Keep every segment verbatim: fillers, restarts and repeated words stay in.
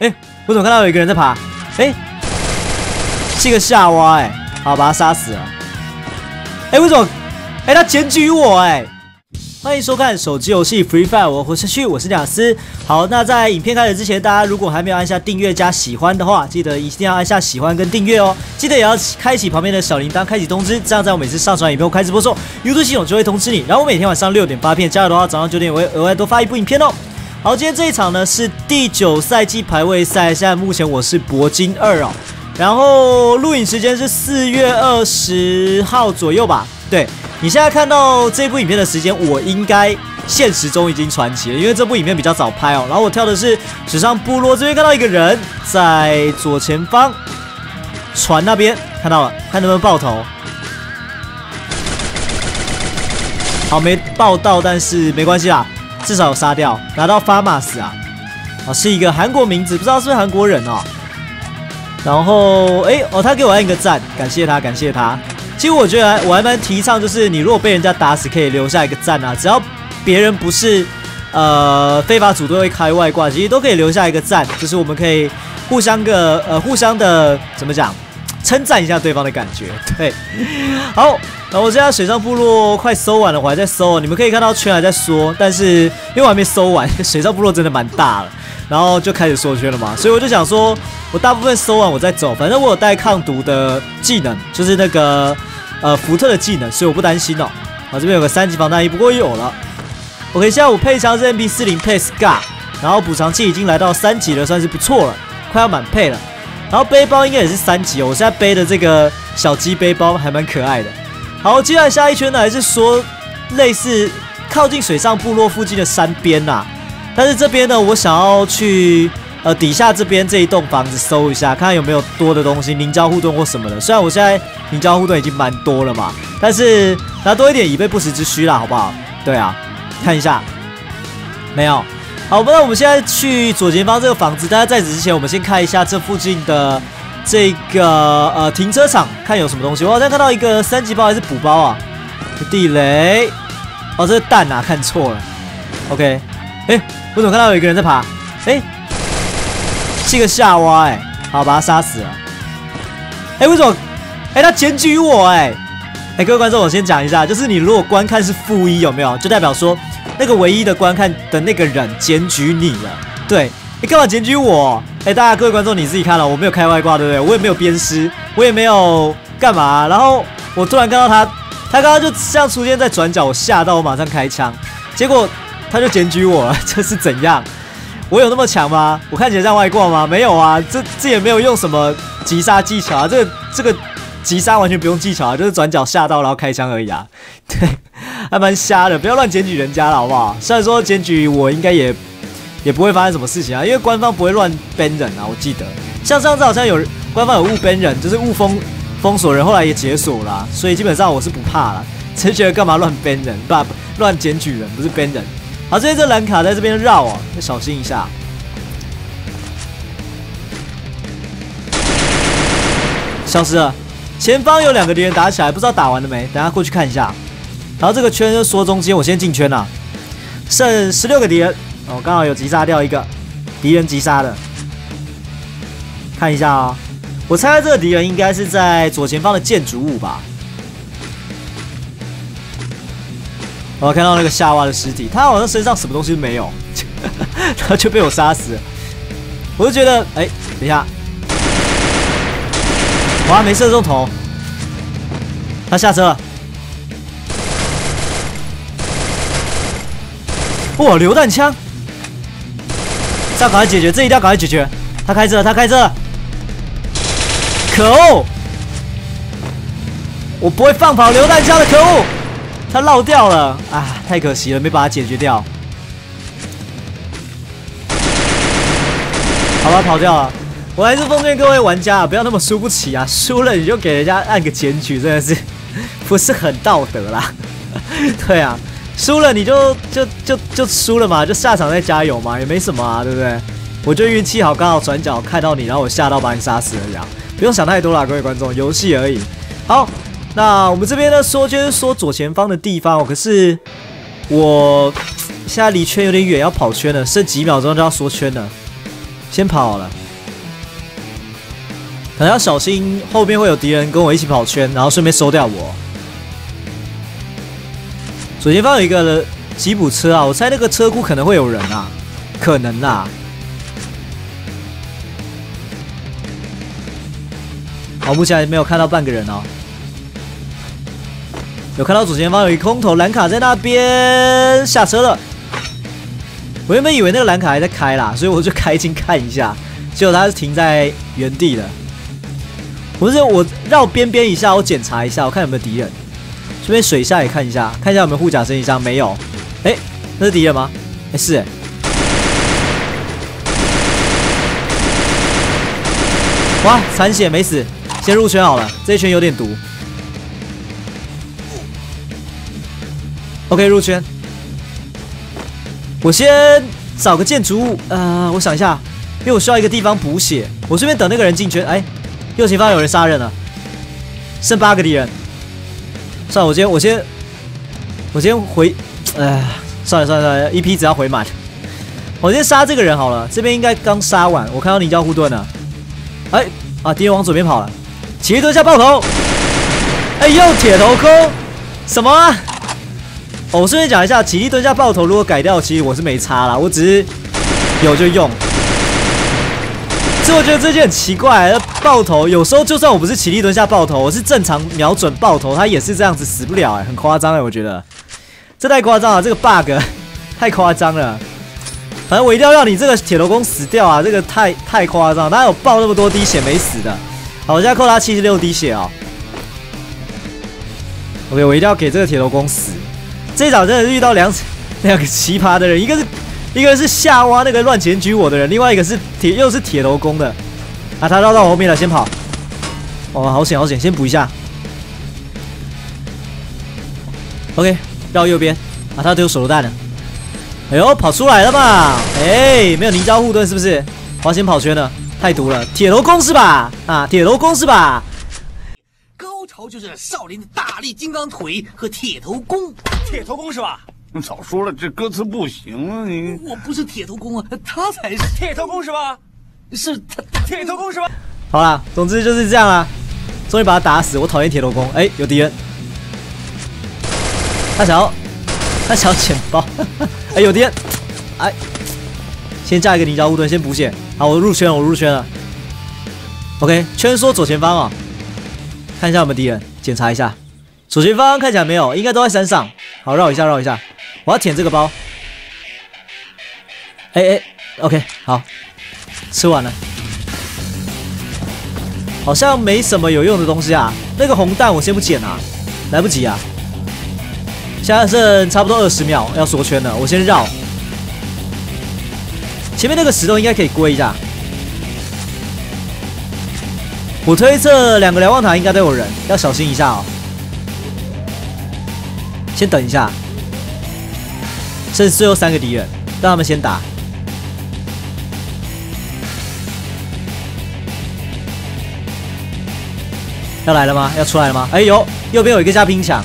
哎，我怎么看到有一个人在爬？哎，是一个夏娃哎、欸，好，把他杀死了。哎，为什么？哎，他检举我哎、欸！欢迎收看手机游戏 Free Fire， 我活下去，我是贾斯。好，那在影片开始之前，大家如果还没有按下订阅加喜欢的话，记得一定要按下喜欢跟订阅哦。记得也要开启旁边的小铃铛，开启通知，这样在我每次上传影片后开直播的时候 ，YouTube 系统就会通知你。然后我每天晚上六点发片，加油的话，早上九点我会额外多发一部影片哦。好，今天这一场呢是第九赛季排位赛，现在目前我是铂金二哦。然后录影时间是四月二十号左右吧，对。你现在看到这部影片的时间，我应该现实中已经传奇了，因为这部影片比较早拍哦。然后我跳的是水上部落这边，看到一个人在左前方船那边看到了，看能不能爆头。好，没爆到，但是没关系啦，至少有杀掉，拿到发马斯啊，哦，是一个韩国名字，不知道是不是韩国人哦。然后，哎，哦，他给我按一个赞，感谢他，感谢他。其实我觉得我还蛮提倡，就是你如果被人家打死，可以留下一个赞啊。只要别人不是呃非法组队会开外挂，其实都可以留下一个赞，就是我们可以互相个呃互相的怎么讲，称赞一下对方的感觉。对，好，那我现在水上部落快搜完了，我还在搜，你们可以看到圈还在缩，但是因为我还没搜完，水上部落真的蛮大了，然后就开始缩圈了嘛，所以我就想说，我大部分搜完我再走，反正我有带抗毒的技能，就是那个。呃，福特的技能，所以我不担心哦。啊，这边有个三级防弹衣，不过有了。OK， 现在我配枪是 M P 四十 配 Scar， 然后补偿器已经来到三级了，算是不错了，快要满配了。然后背包应该也是三级哦，我现在背的这个小鸡背包还蛮可爱的。好，接下来下一圈呢，还是说类似靠近水上部落附近的山边呐、啊，但是这边呢，我想要去。呃，底下这边这一栋房子搜一下，看看有没有多的东西，凝胶护盾或什么的。虽然我现在凝胶护盾已经蛮多了嘛，但是拿多一点以备不时之需啦，好不好？对啊，看一下，没有。好，那我们现在去左前方这个房子，大家在此之前，我们先看一下这附近的这个呃停车场，看有什么东西。我好像看到一个三级包还是补包啊？地雷，哦，这是弹啊，看错了。OK， 哎、欸，我怎么看到有一个人在爬？哎、欸。是一个夏娃哎、欸，好，把他杀死了。哎、欸，为什么？哎、欸，他检举我哎、欸！哎、欸，各位观众，我先讲一下，就是你如果观看是负一，有没有？就代表说那个唯一的观看的那个人检举你了。对，你、欸、干嘛检举我？哎、欸，大家各位观众你自己看了，我没有开外挂，对不对？我也没有鞭尸，我也没有干嘛。然后我突然看到他，他刚刚就这样出现在转角，我吓到，我马上开枪，结果他就检举我了，这是怎样？我有那么强吗？我看起来像外挂吗？没有啊，这这也没有用什么击杀技巧啊，这个这个击杀完全不用技巧啊，就是转角吓到然后开枪而已啊，对，还蛮瞎的，不要乱检举人家了好不好？虽然说检举我应该也也不会发生什么事情啊，因为官方不会乱 ban 人啊，我记得像上次好像有官方有误 ban 人，就是误封封锁人，后来也解锁了、啊，所以基本上我是不怕了，只是觉得干嘛乱 ban 人，不乱检举人，不是 ban 人。好，这些这蓝卡在这边绕哦，要小心一下。消失了，前方有两个敌人打起来，不知道打完了没？等下过去看一下。然后这个圈就缩中间，我先进圈了，剩十六个敌人，哦，刚好有击杀掉一个敌人击杀的。看一下哦，我猜这个敌人应该是在左前方的建筑物吧。我看到那个夏娃的尸体，他好像身上什么东西都没有，然后就被我杀死了。我就觉得，哎、欸，等一下，我还没射中头，他下车了。哇，榴弹枪，这要赶快解决，这一定要赶快解决。他开车了，他开车了，可恶！我不会放跑榴弹枪的，可恶！他绕掉了啊，太可惜了，没把它解决掉。好吧，跑掉了。我还是奉劝各位玩家啊，不要那么输不起啊，输了你就给人家按个检举，真的是不是很道德啦。对啊，输了你就就就就输了嘛，就下场再加油嘛，也没什么啊，对不对？我就运气好，刚好转角看到你，然后我吓到把你杀死了，这样不用想太多啦，各位观众，游戏而已。好。那我们这边呢，缩圈缩左前方的地方哦，可是我现在离圈有点远，要跑圈了，剩几秒钟就要缩圈了。 先跑好了，可能要小心后面会有敌人跟我一起跑圈，然后顺便收掉我。左前方有一个吉普车啊，我猜那个车库可能会有人啊，可能啊。好，目前还没有看到半个人哦。有看到左前方有一空投蓝卡在那边下车了。我原本以为那个蓝卡还在开啦，所以我就开进看一下，结果他是停在原地的。我是我绕边边一下，我检查一下，我看有没有敌人。顺便水下也看一下，看一下有没有护甲升级箱，没有。哎、欸，那是敌人吗？哎、欸，是哎、欸。哇，残血没死，先入圈好了，这一圈有点毒。OK， 入圈。我先找个建筑物，呃，我想一下，因为我需要一个地方补血。我顺便等那个人进圈。哎、欸，右前方有人杀人了，剩八个敌人。算了，我先我先我先回，哎，算了算了算了，一批只要回满。我先杀这个人好了，这边应该刚杀完，我看到泥胶护盾了。哎啊，敌人往左边跑了，起立蹲下爆头。哎呦，铁头功什么啊？哦，我顺便讲一下，起立蹲下爆头如果改掉，其实我是没差啦，我只是有就用。所以我觉得这件很奇怪，爆头有时候就算我不是起立蹲下爆头，我是正常瞄准爆头，他也是这样子死不了哎，很夸张哎，我觉得这太夸张了，这个 bug 太夸张了。反正我一定要让你这个铁头功死掉啊，这个太太夸张，哪有爆那么多滴血没死的？好，我现在扣他七十六滴血啊、哦。OK， 我一定要给这个铁头功死。这一场真的是遇到两两个奇葩的人，一个是。一个是下挖那个乱检举我的人，另外一个是铁又是铁头功的，啊，他绕到我后面了，先跑。哦，好险好险，先补一下。OK， 绕右边，啊，他都有手榴弹了。哎呦，跑出来了嘛！哎，没有泥胶护盾是不是？我要先跑圈了，太毒了。铁头功是吧？啊，铁头功是吧？ 高潮就是少林的大力金刚腿和铁头功， 铁头功是吧？ 早说了，这歌词不行啊！你我不是铁头功啊，他才是铁头功是吧？ 是他铁头功是吧？ 好啦，总之就是这样啦。终于把他打死，我讨厌铁头功。哎、欸，有敌人，他想要，他想要捡包。哎、欸，有敌人，哎，先架一个泥胶护盾，先补血。好，我入圈了，我入圈了。OK， 圈缩左前方啊、哦，看一下有没有敌人，检查一下。左前方看起来没有，应该都在山上。好，绕一下，绕一下。我要舔这个包。哎、欸、哎、欸、，OK， 好，吃完了。好像没什么有用的东西啊。那个红蛋我先不捡啊，来不及啊。现在剩差不多二十秒要缩圈了，我先绕。前面那个石头应该可以归一下。我推测两个瞭望塔应该都有人，要小心一下哦。先等一下，剩最后三个敌人，让他们先打。要来了吗？要出来了吗？哎呦，右边有一个加拼抢，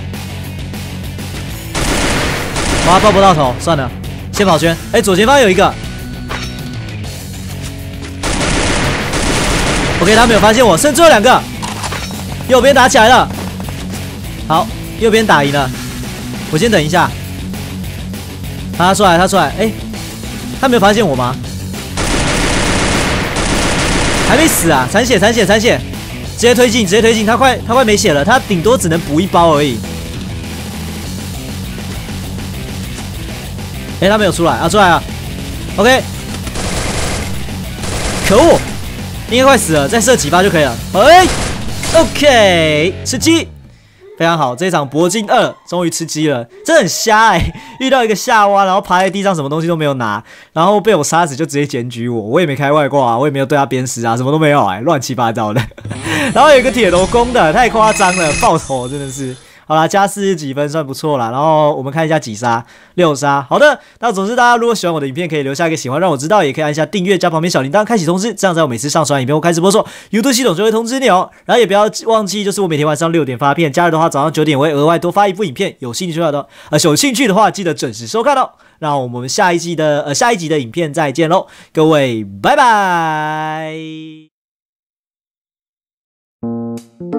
哇，爆不到头，算了，先跑圈。哎，左前方有一个 ，OK， 他没有发现我，剩最后两个，右边打起来了，好。右边打赢了，我先等一下。他出来，他出来，哎、欸，他没有发现我吗？还没死啊！残血，残血，残血！直接推进，直接推进，他快，他快没血了，他顶多只能补一包而已。哎、欸，他没有出来啊，出来了 ，OK。可恶，应该快死了，再射几发就可以了。哎 ，OK， 吃鸡。非常好，这一场铂金二终于吃鸡了，真的很瞎哎、欸！遇到一个下挖，然后趴在地上，什么东西都没有拿，然后被我杀死就直接检举我，我也没开外挂啊，我也没有对他鞭尸啊，什么都没有哎、欸，乱七八糟的。然后有一个铁头功的，太夸张了，爆头真的是。 好啦，加四十几分算不错啦。然后我们看一下几杀，六杀。好的，那总之大家如果喜欢我的影片，可以留下一个喜欢让我知道，也可以按下订阅加旁边小铃铛开启通知，这样在我每次上传影片或开始播出 ，YouTube 系统就会通知你哦。然后也不要忘记，就是我每天晚上六点发片，假日的话早上九点我会额外多发一部影片，有兴趣的呃有兴趣的话记得准时收看哦。那我们下一季的呃下一集的影片再见喽，各位拜拜。